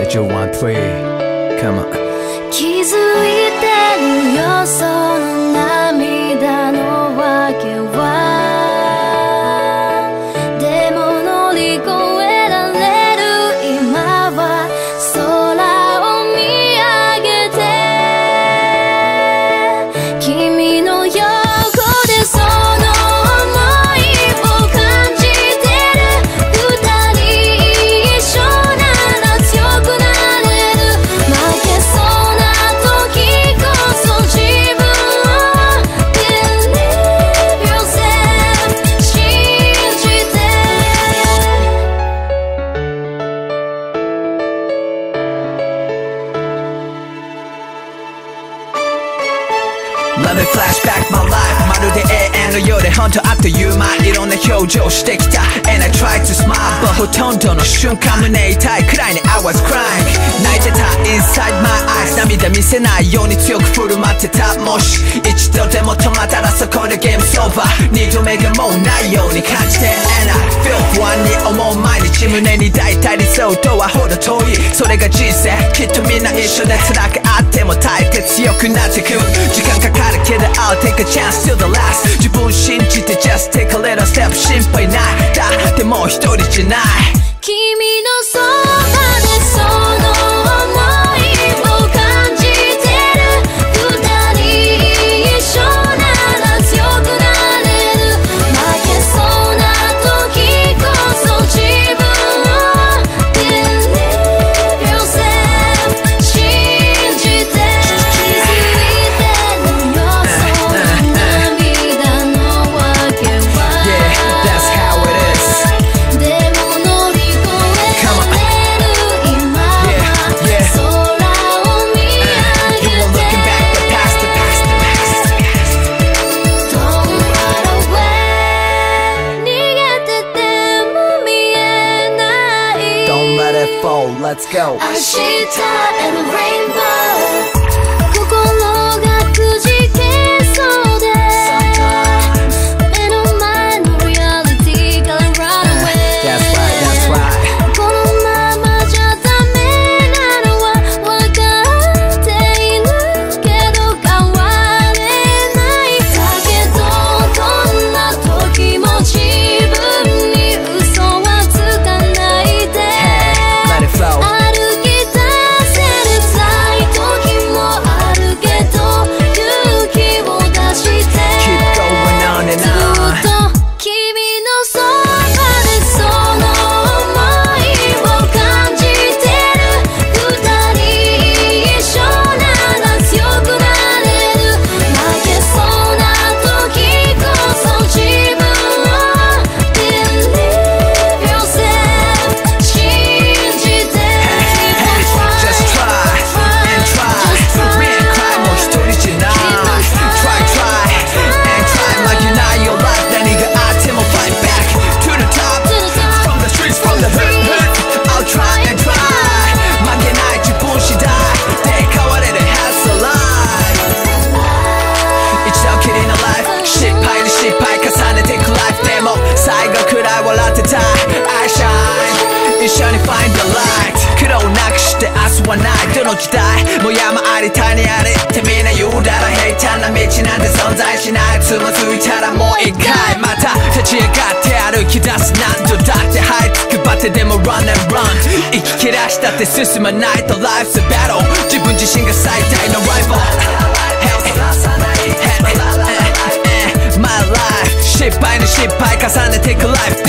2 1 3 Come on 気づいてるよその涙のわけはでも乗り越えられる今は空を見上げて君の横でその想いを感じてる二人一緒なら強くなれる負けそうな時こそ自分を Believe yourself 信じて Let me flash back my life まるで永遠のようでほんとあっという間いろんな表情してきた And I tried to smile but ほとんどの瞬間胸痛いくらいに I was crying 泣いてた inside my eyes 涙見せないように強く振る舞ってたもし一度でも止まったらそこでゲームオーバー二度目がもうないように感じて And I feel 不安に思う毎日胸に抱いた理想とはほど遠いそれが人生きっとみんな一緒で辛くあっても耐えて強くなってく時間かかるけど I'll take a chance till the last 自分信じて just take a little step 心配ないだってもう一人じゃない君のそばでその想いを感じてる二人一緒なら強くなれる負けそうな時こそ自分を Believe yourself 信じて気づいてるよその涙のわけは Yeah, that's how it is でも乗り越えられる今は空を見上 You げ were て looking back the past the past the past Don't run away 逃げてても見えない Don't let it fall, let's go 明日 and rainbow 心がくじけそうで目の前のリアリティから run away That's right, that's right このままじゃダメなのは分かっているけど変われないだけどどんな時も自分に嘘はつかないで Let it flow 歩き出せる辛い時もあるけど勇気を出して Keep going on and ず on っと君のそばでその想いを感じてる二人一緒なら強くなれる負けそうな時こそ自分を Believe yourself 信じて Just try and try 見えないもう一人じゃない Try try and try 負けないよ life 何があっても fight back to the top from the streets from the hood I'll try and try 負けない自分次第で変われる hustle life 一度きりの life 失敗に失敗重ねてく life でも最後くらい笑ってたい I shine 一緒に find the light 苦労なくして明日はないどの時代も山あり谷ありってみんな言うだろ平坦な道なんて存在しないつまずいたらもう一回また立ち上がって歩き出す何度だって這いつくばってでも run and run 生き切らしたって進まないと life's a battle 自分自身が最大のライバル My life 失敗に失敗重ねていく life